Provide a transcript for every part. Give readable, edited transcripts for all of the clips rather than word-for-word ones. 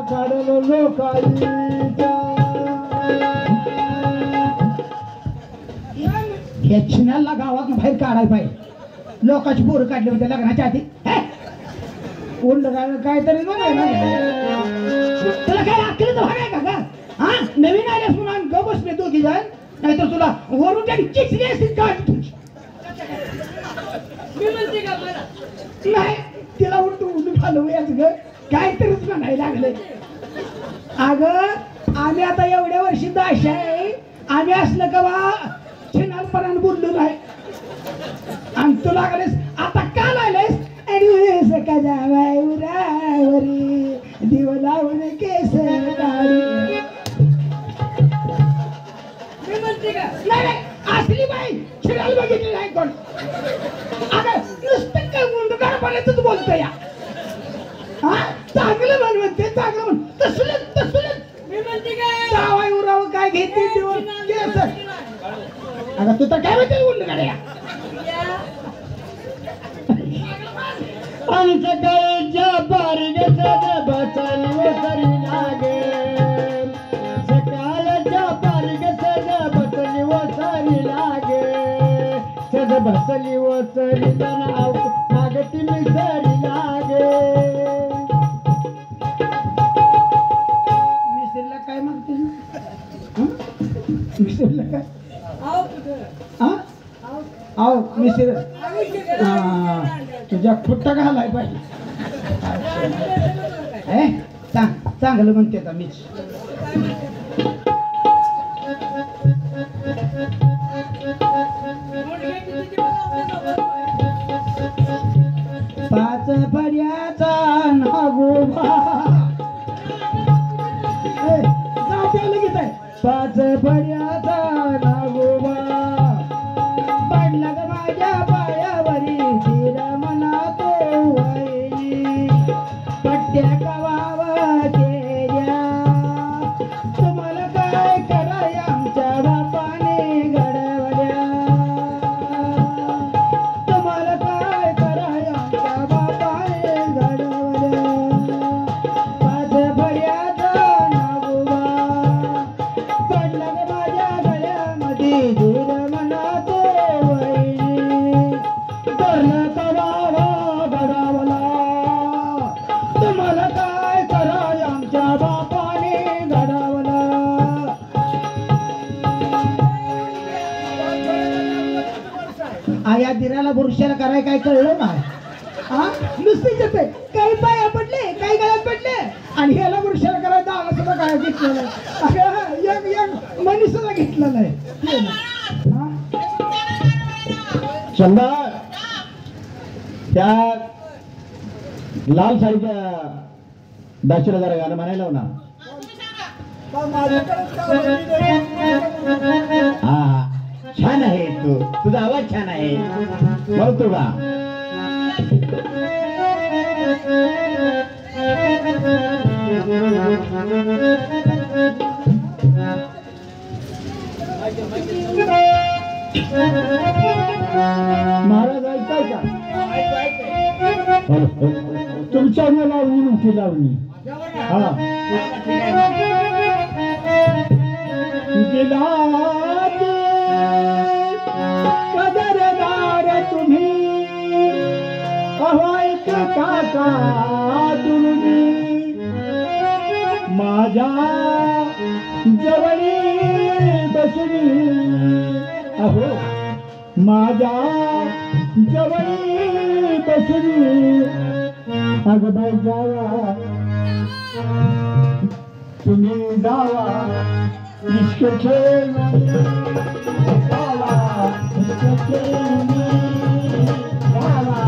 काढलो लोकाईचा या चिन्याला गावात बाहेर काढायला पाहिजे लोकांची पोरं काढली होते लग्नाच्या आधी कोण काहीतरी तुला काय अकल तर भाग आहे का हा नवीन आल्यास म्हणून ग बसले दोघी जण नाहीतर तुला वरून त्या चिचली असतील का नाही तिला उलटू घालूयाच ग काहीतरीच म्हणायला लागले अगं आम्ही आता एवढ्या वर्षी दाशा आहे आम्ही असलं का बा छिनालपणानं बोललो नाही आणि तू लागलेस आता का लागलेस सका जावाय उरावरी दिव लावून केस काढी नाही असली बाई छिनाल बघितली नाही कोण अगं नुसतं काय मुंडकाळपणाचंच बोलतो या हा चांगलं म्हण म्हणते चांगलं म्हण तसलं मी म्हणते काय जावाय उराव काय घेते देऊन केस अगं तू तर काय म्हणते मुंडकाळ्या आणि सकाळच्या बारीच्या बसली वसरी लागे सकाळच्या बारीच्या बसली वसरी लागे सज बसली वसरी नाव मागती मिसरी लागे मिसरीला काय मागते मिसरीला काय आओ मिसरी तुझ्या खुट्टा घालाय पाहिजे चांगलं म्हणते आता मीच पाच पर्याचा नागोबा लगेच आहे पाच पर्याचा नागोबा पडला ग माझ्या पायावरी तिला मना तो वाईनी पट्ट्या कवावा केल्या तुम्हाला काय कराय आमच्या बापाने घडवल्या तुम्हाला काय कराय आमच्या बापाने घडवल्या पाच फड्याचा नागोबा पडला ग माझ्या गळ्यामध्ये धीर मना तो तुम्हाला काय कराय आमच्या बापाने घडवलं आया दिराला पुरुषाला कराय काय कळलं नाही हा नुसतीच येते काही पाया पडले काही गळ्यात पडले आणि ह्याला पुरुषाला करायचं आला सुद्धा काय घेतलं नाही एक मनी सुद्धा घेतलं नाही चंदा त्या लाल साडीच्या दाशीला जरा गाणं म्हणायला ना हा छान आहे तू तुझा आवाज छान आहे बोलतो का महाराज ऐकाय का तुमच्या लावणी नव्हती लावणी हा कदरदार तुम्ही अहो एक काका तुम्ही माझ्या जवळी बसली अहो माझ्या जवळी बसली अगबाई जावा तुम्ही जावा इश्क खेळ जावा इश्क खेळ जावा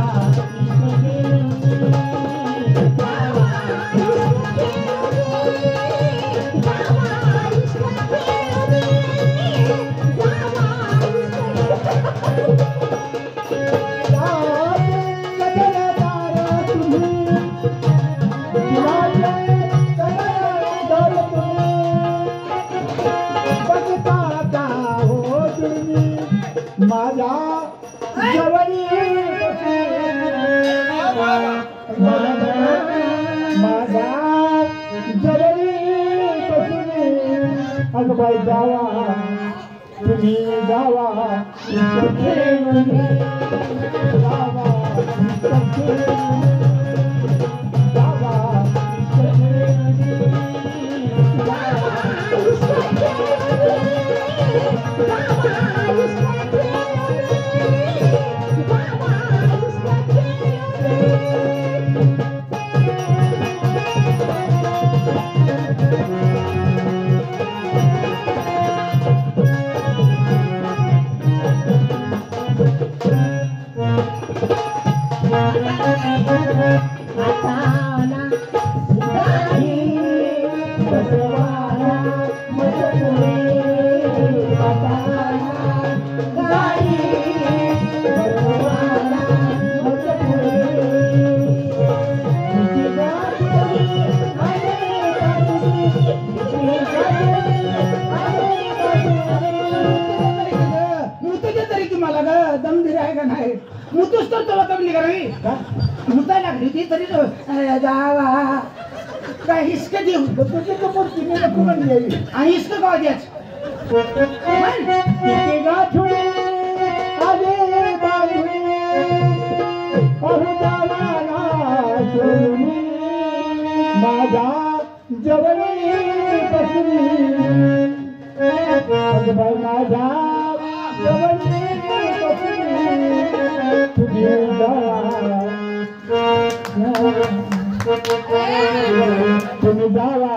माझ्या अगं बाई जावा तुम्ही जावा मुतूस तर तुला कमी करावी मुताय लागली ती तरी जावा काय हिसक देऊ आणि हिसक का द्याच माझ्या जवळी बसली माझ्या जवळी तुम्ही जावा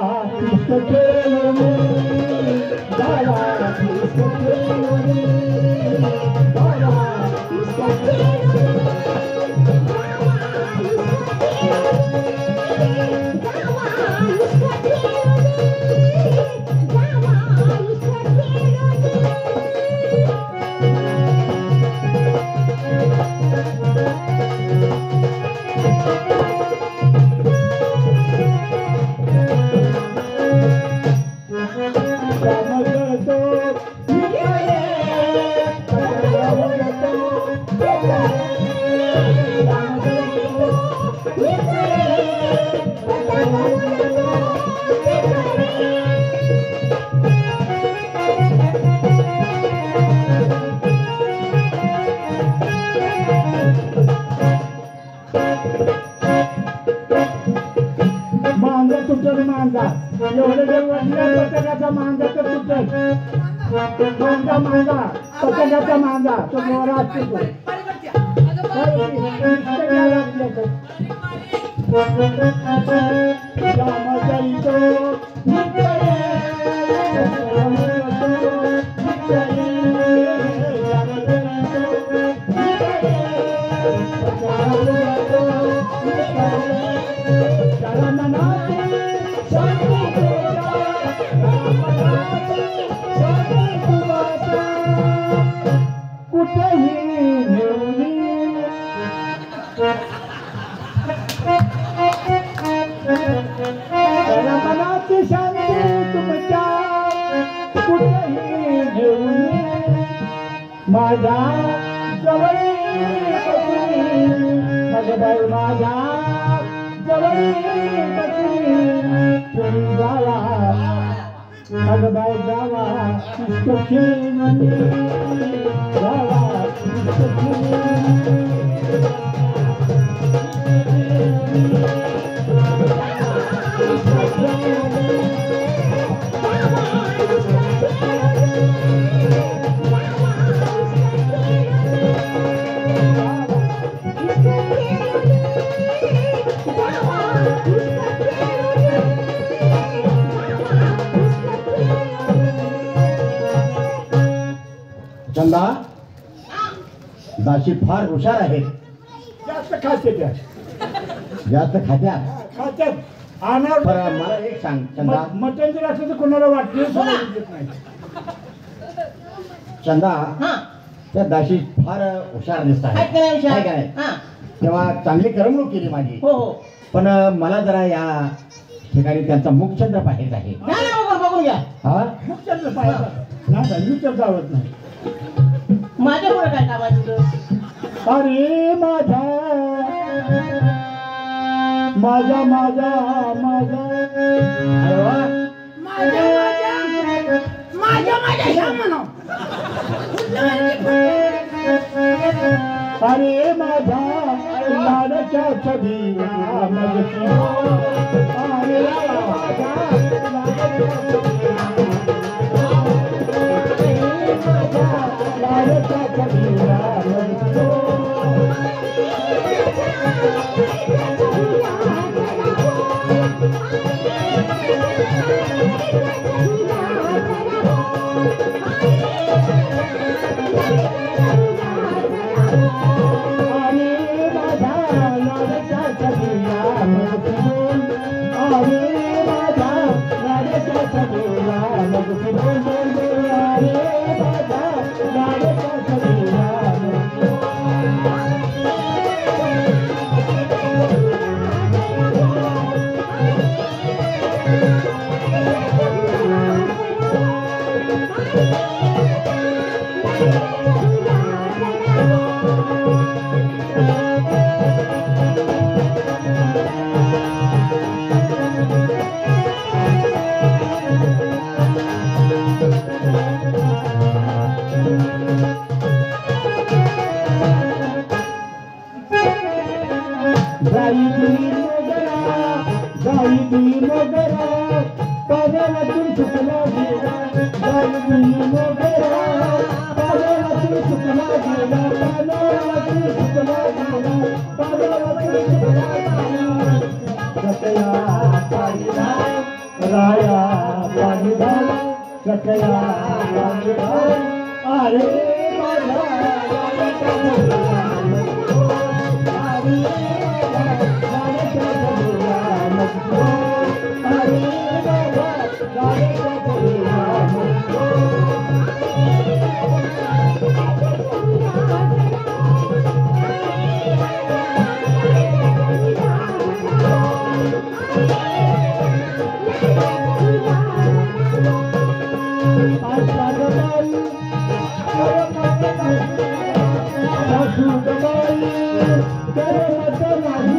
मांजा तुटल मांजा एवढं जर वाटलं पतंगाचा मांजा तर तुटल मांजा मांजा पतंगाचा मांजा तो मोरा असतो माझ्या जवळी माझ्या माझ्या जवळी तुम्ही जावा अगं बाई जावा चंदा दाशी फार हुशार आहेत जास्त खाते त्या जास्त खात्या खात्यात आणावर बरं मला एक सांग चंदा मटण जर असं तर कोणाला वाटलं नाही चंदा त्या दाशी फार हुशार दिसत आहे तेव्हा चांगली करमणूक केली माझी पण मला जरा या ठिकाणी त्यांचा मुखचंद्र पाहायचा आहे बघून घ्या हा मुखचंद्र पाहायचा नाही विचार जावत नाही माझ्या पुढे काय कामाचं अरे माझा माझा माझा माझा माझ्या लाडच्या छबीला मगती अरे माझ्या लाडच्या छबीला मगती अरे